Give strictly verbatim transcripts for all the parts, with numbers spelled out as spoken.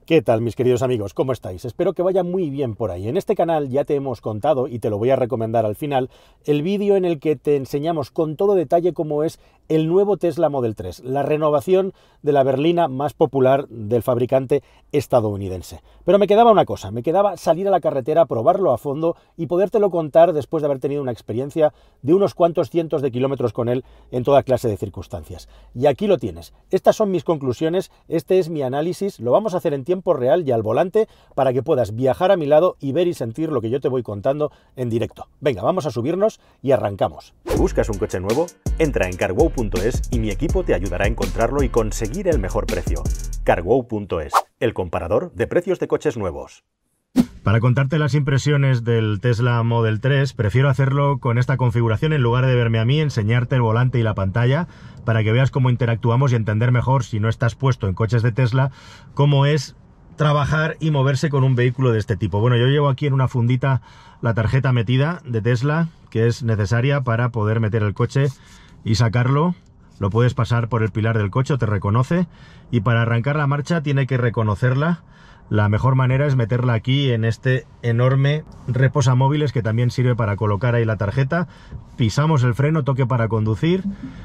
¿Qué tal, mis queridos amigos? ¿Cómo estáis? Espero que vaya muy bien por ahí. En este canal ya te hemos contado, y te lo voy a recomendar al final, el vídeo en el que te enseñamos con todo detalle cómo es el nuevo Tesla Model tres, la renovación de la berlina más popular del fabricante estadounidense. Pero me quedaba una cosa, me quedaba salir a la carretera, probarlo a fondo y podértelo contar después de haber tenido una experiencia de unos cuantos cientos de kilómetros con él en toda clase de circunstancias. Y aquí lo tienes. Estas son mis conclusiones, este es mi análisis, lo vamos a hacer en tiempo real y al volante para que puedas viajar a mi lado y ver y sentir lo que yo te voy contando en directo. Venga, vamos a subirnos y arrancamos. ¿Buscas un coche nuevo? Entra en carwow punto es y mi equipo te ayudará a encontrarlo y conseguir el mejor precio. carwow punto es, el comparador de precios de coches nuevos. Para contarte las impresiones del Tesla Model tres, prefiero hacerlo con esta configuración en lugar de verme a mí, enseñarte el volante y la pantalla, para que veas cómo interactuamos y entender mejor, si no estás puesto en coches de Tesla, cómo es trabajar y moverse con un vehículo de este tipo. Bueno, yo llevo aquí en una fundita la tarjeta metida de Tesla, que es necesaria para poder meter el coche y sacarlo. Lo puedes pasar por el pilar del coche, te reconoce, y para arrancar la marcha tiene que reconocerla. La mejor manera es meterla aquí en este enorme reposamóviles que también sirve para colocar ahí la tarjeta. Pisamos el freno, toque para conducir.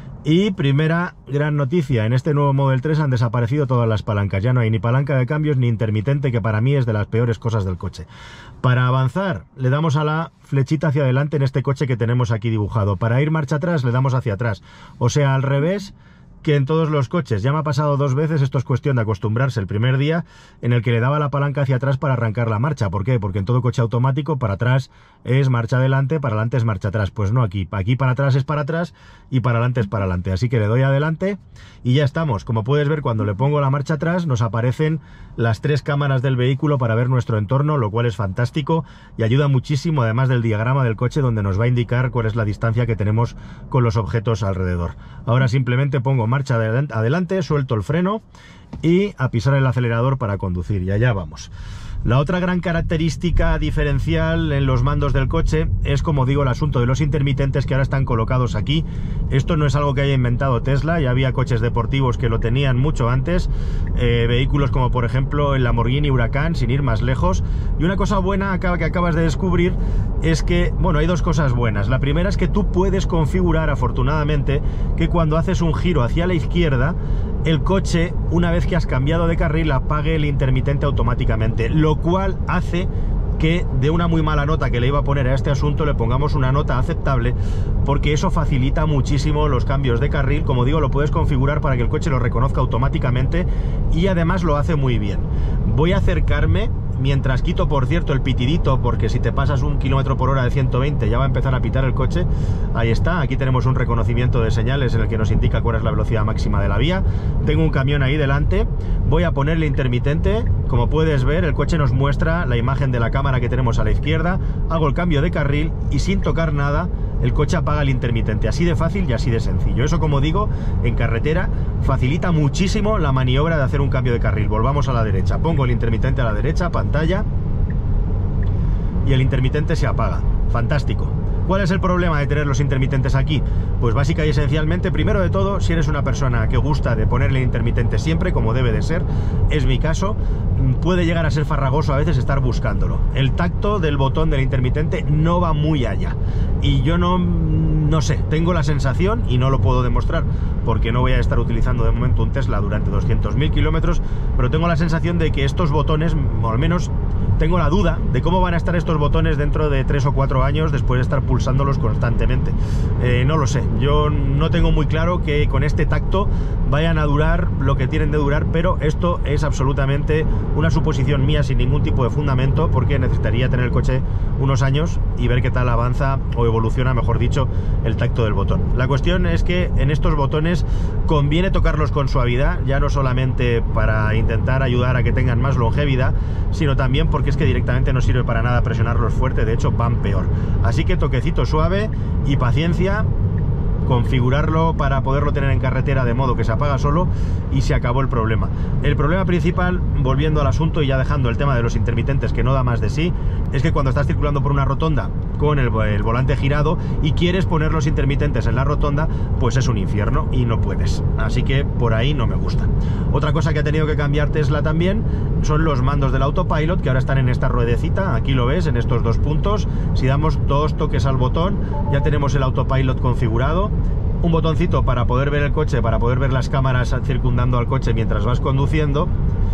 Y primera gran noticia, en este nuevo Model tres han desaparecido todas las palancas. Ya no hay ni palanca de cambios ni intermitente, que para mí es de las peores cosas del coche. Para avanzar le damos a la flechita hacia adelante en este coche que tenemos aquí dibujado. Para ir marcha atrás le damos hacia atrás. O sea, al revés que en todos los coches. Ya me ha pasado dos veces, esto es cuestión de acostumbrarse. El primer día en el que le daba la palanca hacia atrás para arrancar la marcha. ¿Por qué? Porque en todo coche automático para atrás es marcha adelante, para adelante es marcha atrás. Pues no, aquí. Aquí para atrás es para atrás y para adelante es para adelante. Así que le doy adelante y ya estamos. Como puedes ver, cuando le pongo la marcha atrás nos aparecen las tres cámaras del vehículo para ver nuestro entorno, lo cual es fantástico y ayuda muchísimo, además del diagrama del coche donde nos va a indicar cuál es la distancia que tenemos con los objetos alrededor. Ahora simplemente pongo marcha adelante, suelto el freno y a pisar el acelerador para conducir, y allá vamos. La otra gran característica diferencial en los mandos del coche es, como digo, el asunto de los intermitentes que ahora están colocados aquí. Esto no es algo que haya inventado Tesla, ya había coches deportivos que lo tenían mucho antes, eh, vehículos como por ejemplo el Lamborghini Huracán, sin ir más lejos. Y una cosa buena que acabas de descubrir es que, bueno, hay dos cosas buenas. La primera es que tú puedes configurar, afortunadamente, que cuando haces un giro hacia la izquierda, el coche, una vez que has cambiado de carril, apague el intermitente automáticamente, lo cual hace que de una muy mala nota que le iba a poner a este asunto le pongamos una nota aceptable, porque eso facilita muchísimo los cambios de carril. Como digo, lo puedes configurar para que el coche lo reconozca automáticamente y además lo hace muy bien. Voy a acercarme mientras quito, por cierto, el pitidito, porque si te pasas un kilómetro por hora de ciento veinte ya va a empezar a pitar el coche. Ahí está, aquí tenemos un reconocimiento de señales en el que nos indica cuál es la velocidad máxima de la vía. Tengo un camión ahí delante, voy a ponerle intermitente. Como puedes ver, el coche nos muestra la imagen de la cámara que tenemos a la izquierda. Hago el cambio de carril y sin tocar nada el coche apaga el intermitente. Así de fácil y así de sencillo. Eso, como digo, en carretera facilita muchísimo la maniobra de hacer un cambio de carril. Volvamos a la derecha, pongo el intermitente a la derecha, pantalla, y el intermitente se apaga. Fantástico. ¿Cuál es el problema de tener los intermitentes aquí? Pues básica y esencialmente, primero de todo, si eres una persona que gusta de ponerle intermitente siempre, como debe de ser, es mi caso, puede llegar a ser farragoso a veces estar buscándolo. El tacto del botón del intermitente no va muy allá. Y yo no, no sé, tengo la sensación, y no lo puedo demostrar porque no voy a estar utilizando de momento un Tesla durante doscientos mil kilómetros, pero tengo la sensación de que estos botones, o al menos tengo la duda de cómo van a estar estos botones dentro de tres o cuatro años después de estar pulsándolos constantemente. Eh, no lo sé, yo no tengo muy claro que con este tacto vayan a durar lo que tienen de durar, pero esto es absolutamente una suposición mía sin ningún tipo de fundamento, porque necesitaría tener el coche unos años y ver qué tal avanza o evoluciona, mejor dicho, el tacto del botón. La cuestión es que en estos botones conviene tocarlos con suavidad, ya no solamente para intentar ayudar a que tengan más longevidad, sino también porque es que directamente no sirve para nada presionarlos fuerte, de hecho van peor. Así que toquecito suave y paciencia configurarlo para poderlo tener en carretera de modo que se apaga solo y se acabó el problema. El problema principal, volviendo al asunto y ya dejando el tema de los intermitentes que no da más de sí, es que cuando estás circulando por una rotonda con el, el volante girado y quieres poner los intermitentes en la rotonda, pues es un infierno y no puedes. Así que por ahí no me gusta. Otra cosa que ha tenido que cambiar Tesla también son los mandos del autopilot, que ahora están en esta ruedecita. Aquí lo ves, en estos dos puntos. Si damos dos toques al botón, ya tenemos el autopilot configurado. Un botoncito para poder ver el coche, para poder ver las cámaras circundando al coche mientras vas conduciendo.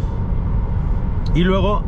Y luego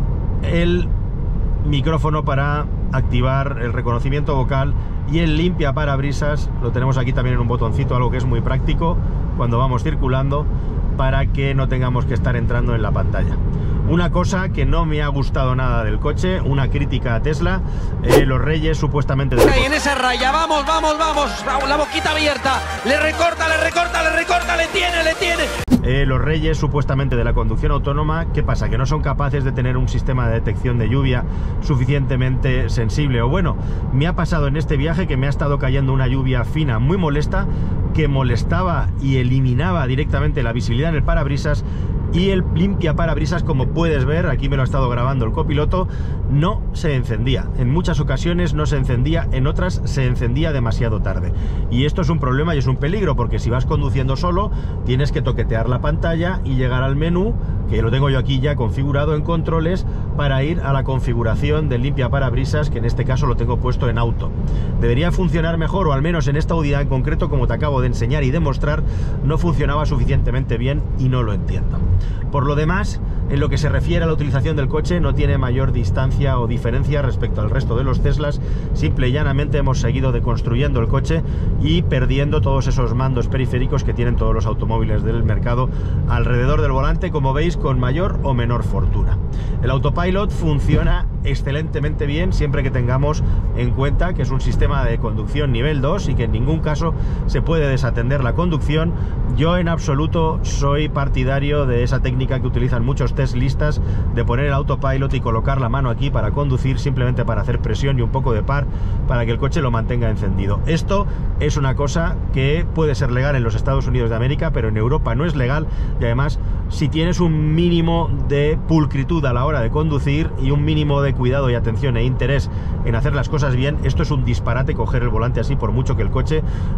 el micrófono para activar el reconocimiento vocal y el limpia parabrisas. Lo tenemos aquí también en un botoncito, algo que es muy práctico cuando vamos circulando, para que no tengamos que estar entrando en la pantalla. Una cosa que no me ha gustado nada del coche, una crítica a Tesla, eh, los reyes supuestamente... De... Y en esa raya, vamos, vamos, vamos, la boquita abierta, le recorta, le recorta, le recorta, le tiene, le tiene... Eh, los reyes supuestamente de la conducción autónoma, ¿qué pasa? Que no son capaces de tener un sistema de detección de lluvia suficientemente sensible. O bueno, me ha pasado en este viaje que me ha estado cayendo una lluvia fina muy molesta, que molestaba y eliminaba directamente la visibilidad en el parabrisas, y el limpia parabrisas, como puedes ver, aquí me lo ha estado grabando el copiloto, no se encendía. En muchas ocasiones no se encendía, en otras se encendía demasiado tarde. Y esto es un problema y es un peligro, porque si vas conduciendo solo, tienes que toquetear la pantalla y llegar al menú, que lo tengo yo aquí ya configurado en controles, para ir a la configuración del limpia parabrisas, que en este caso lo tengo puesto en auto. Debería funcionar mejor, o al menos en esta unidad en concreto, como te acabo de enseñar y demostrar, no funcionaba suficientemente bien y no lo entiendo. Por lo demás, en lo que se refiere a la utilización del coche, no tiene mayor distancia o diferencia respecto al resto de los Teslas. Simple y llanamente hemos seguido deconstruyendo el coche y perdiendo todos esos mandos periféricos que tienen todos los automóviles del mercado alrededor del volante, como veis, con mayor o menor fortuna. El autopilot funciona excelentemente bien siempre que tengamos en cuenta que es un sistema de conducción nivel dos y que en ningún caso se puede desatender la conducción. Yo en absoluto soy partidario de esa técnica que utilizan muchos teslistas, de poner el autopilot y colocar la mano aquí para conducir, simplemente para hacer presión y un poco de par para que el coche lo mantenga encendido. Esto es una cosa que puede ser legal en los Estados Unidos de América, pero en Europa no es legal, y además, si tienes un mínimo de pulcritud a la hora de conducir y un mínimo de cuidado y atención e interés en hacer las cosas bien, esto es un disparate coger el volante así, por mucho que el coche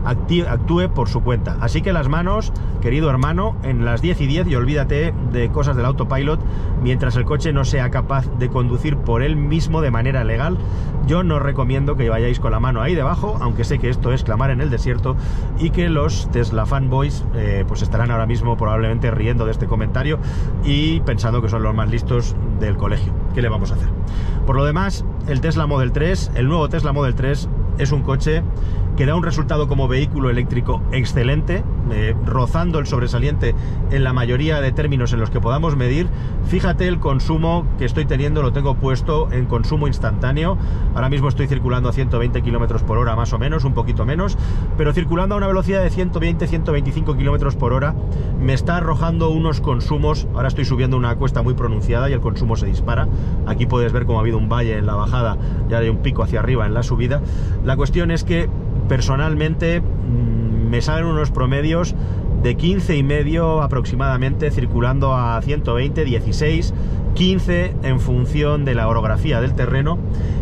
actúe por su cuenta. Así que las manos, querido hermano, en las diez y diez, y olvídate de cosas del autopilot mientras el coche no sea capaz de conducir por él mismo de manera legal. Yo no recomiendo que vayáis con la mano ahí debajo, aunque sé que esto es clamar en el desierto y que los Tesla fanboys eh, pues estarán ahora mismo probablemente riendo de este comentario y pensando que son los más listos del colegio. ¿Qué le vamos a hacer? Por lo demás, el Tesla Model tres, el nuevo Tesla Model tres, es un coche que da un resultado como vehículo eléctrico excelente, eh, rozando el sobresaliente en la mayoría de términos en los que podamos medir. Fíjate el consumo que estoy teniendo, lo tengo puesto en consumo instantáneo. Ahora mismo estoy circulando a ciento veinte kilómetros por hora más o menos, un poquito menos, pero circulando a una velocidad de ciento veinte a ciento veinticinco kilómetros por hora me está arrojando unos consumos. Ahora estoy subiendo una cuesta muy pronunciada y el consumo se dispara. Aquí puedes ver cómo ha habido un valle en la bajada y ahora hay un pico hacia arriba en la subida. La cuestión es que personalmente mmm, me salen unos promedios de quince y medio aproximadamente circulando a ciento veinte, dieciséis, quince en función de la orografía del terreno,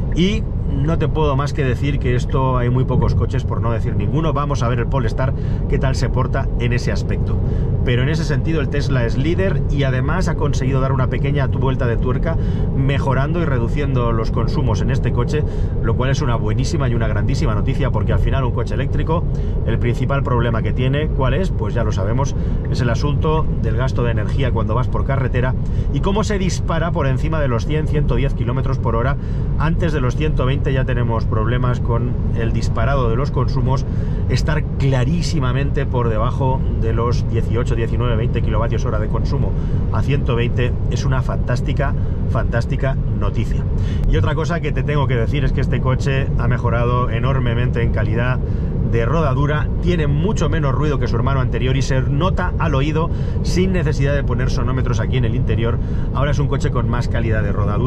y no te puedo más que decir que esto hay muy pocos coches, por no decir ninguno. Vamos a ver el Polestar qué tal se porta en ese aspecto. Pero en ese sentido el Tesla es líder y además ha conseguido dar una pequeña vuelta de tuerca mejorando y reduciendo los consumos en este coche, lo cual es una buenísima y una grandísima noticia, porque al final un coche eléctrico, el principal problema que tiene, ¿cuál es? Pues ya lo sabemos, es el asunto del gasto de energía cuando vas por carretera y cómo se dispara por encima de los cien, ciento diez kilómetros por hora. Antes de los ciento veinte ya tenemos problemas con el disparado de los consumos, estar clarísimamente por debajo de los dieciocho, diecinueve, veinte kilovatios hora de consumo a ciento veinte es una fantástica, fantástica noticia. Y otra cosa que te tengo que decir es que este coche ha mejorado enormemente en calidad de rodadura, tiene mucho menos ruido que su hermano anterior y se nota al oído sin necesidad de poner sonómetros aquí en el interior. Ahora es un coche con más calidad de rodadura,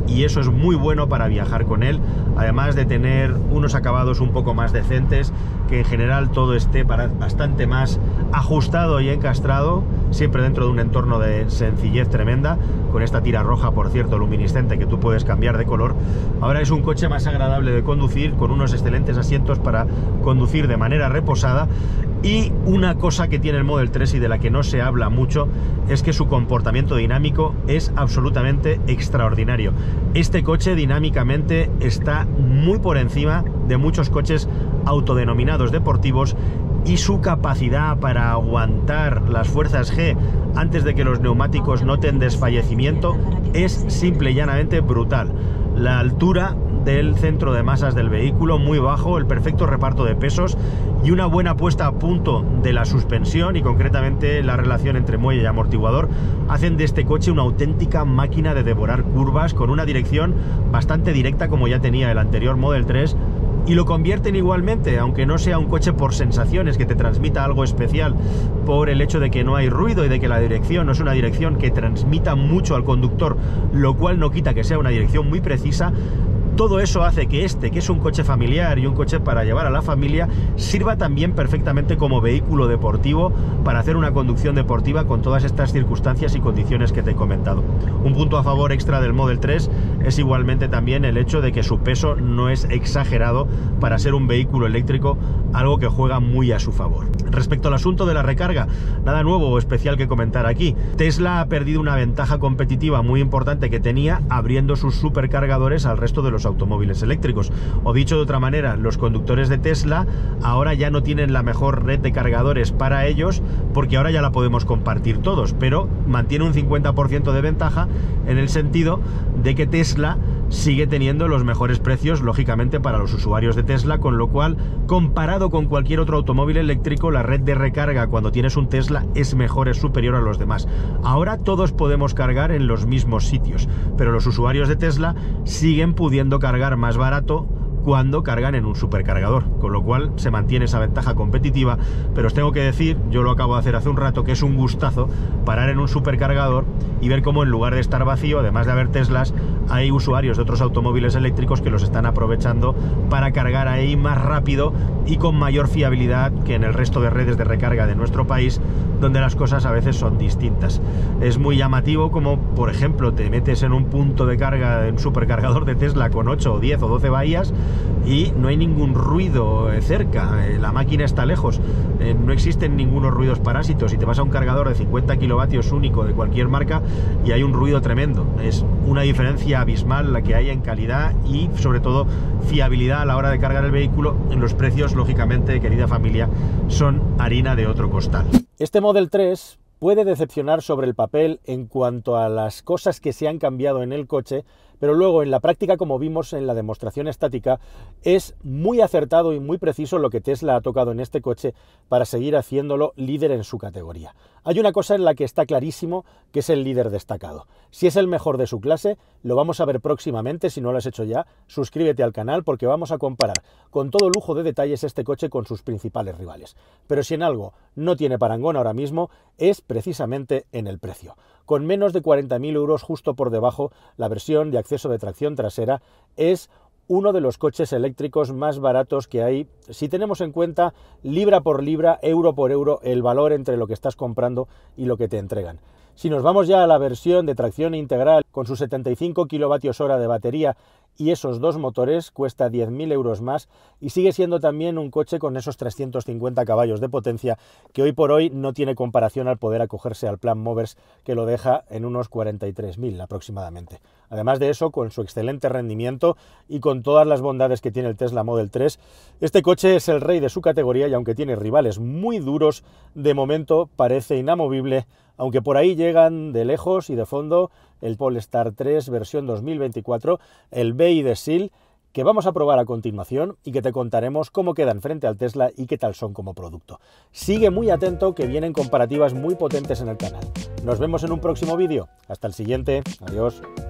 y eso es muy bueno para viajar con él, además de tener unos acabados un poco más decentes, que en general todo esté para bastante más ajustado y encastrado, siempre dentro de un entorno de sencillez tremenda, con esta tira roja, por cierto, luminiscente, que tú puedes cambiar de color. Ahora es un coche más agradable de conducir, con unos excelentes asientos para conducir de manera reposada. Y una cosa que tiene el Model tres y de la que no se habla mucho es que su comportamiento dinámico es absolutamente extraordinario. Este coche dinámicamente está muy por encima de muchos coches autodenominados deportivos, y su capacidad para aguantar las fuerzas G antes de que los neumáticos noten desfallecimiento es simple y llanamente brutal. La altura del centro de masas del vehículo muy bajo, el perfecto reparto de pesos y una buena puesta a punto de la suspensión, y concretamente la relación entre muelle y amortiguador, hacen de este coche una auténtica máquina de devorar curvas, con una dirección bastante directa como ya tenía el anterior Model tres, y lo convierten igualmente, aunque no sea un coche por sensaciones, que te transmita algo especial por el hecho de que no hay ruido y de que la dirección no es una dirección que transmita mucho al conductor, lo cual no quita que sea una dirección muy precisa. Todo eso hace que este, que es un coche familiar y un coche para llevar a la familia, sirva también perfectamente como vehículo deportivo para hacer una conducción deportiva con todas estas circunstancias y condiciones que te he comentado. Un punto a favor extra del Model tres es igualmente también el hecho de que su peso no es exagerado para ser un vehículo eléctrico, algo que juega muy a su favor. Respecto al asunto de la recarga, nada nuevo o especial que comentar aquí. Tesla ha perdido una ventaja competitiva muy importante que tenía, abriendo sus supercargadores al resto de los automóviles eléctricos. O dicho de otra manera, los conductores de Tesla ahora ya no tienen la mejor red de cargadores para ellos, porque ahora ya la podemos compartir todos, pero mantiene un cincuenta por ciento de ventaja en el sentido de que Tesla sigue teniendo los mejores precios, lógicamente, para los usuarios de Tesla, con lo cual, comparado con cualquier otro automóvil eléctrico, la red de recarga cuando tienes un Tesla es mejor, es superior a los demás. Ahora todos podemos cargar en los mismos sitios, pero los usuarios de Tesla siguen pudiendo cargar más barato cuando cargan en un supercargador, con lo cual se mantiene esa ventaja competitiva. Pero os tengo que decir, yo lo acabo de hacer hace un rato, que es un gustazo parar en un supercargador y ver cómo, en lugar de estar vacío, además de haber Teslas, hay usuarios de otros automóviles eléctricos que los están aprovechando para cargar ahí más rápido y con mayor fiabilidad que en el resto de redes de recarga de nuestro país, donde las cosas a veces son distintas. Es muy llamativo como, por ejemplo, te metes en un punto de carga, en un supercargador de Tesla con ocho o diez o doce bahías, y no hay ningún ruido cerca, la máquina está lejos, no existen ningunos ruidos parásitos, y te vas a un cargador de cincuenta kilovatios único de cualquier marca y hay un ruido tremendo. Es una diferencia abismal la que hay en calidad y, sobre todo, fiabilidad a la hora de cargar el vehículo. En los precios, lógicamente, querida familia, son harina de otro costal. Este Model tres puede decepcionar sobre el papel en cuanto a las cosas que se han cambiado en el coche, pero luego en la práctica, como vimos en la demostración estática, es muy acertado y muy preciso lo que Tesla ha tocado en este coche para seguir haciéndolo líder en su categoría. Hay una cosa en la que está clarísimo, que es el líder destacado. Si es el mejor de su clase, lo vamos a ver próximamente. Si no lo has hecho ya, suscríbete al canal, porque vamos a comparar con todo lujo de detalles este coche con sus principales rivales. Pero si en algo no tiene parangón ahora mismo, es precisamente en el precio. Con menos de cuarenta mil euros, justo por debajo, la versión de acceso de tracción trasera es uno de los coches eléctricos más baratos que hay, si tenemos en cuenta libra por libra, euro por euro, el valor entre lo que estás comprando y lo que te entregan. Si nos vamos ya a la versión de tracción integral, con sus setenta y cinco kilovatios hora de batería y esos dos motores, cuesta diez mil euros más, y sigue siendo también un coche con esos trescientos cincuenta caballos de potencia, que hoy por hoy no tiene comparación al poder acogerse al plan Movers, que lo deja en unos cuarenta y tres mil aproximadamente. Además de eso, con su excelente rendimiento y con todas las bondades que tiene el Tesla Model tres, este coche es el rey de su categoría, y aunque tiene rivales muy duros, de momento parece inamovible, aunque por ahí llegan de lejos y de fondo el Polestar tres versión dos mil veinticuatro, el B I de S E A L, que vamos a probar a continuación y que te contaremos cómo quedan frente al Tesla y qué tal son como producto. Sigue muy atento, que vienen comparativas muy potentes en el canal. Nos vemos en un próximo vídeo. Hasta el siguiente. Adiós.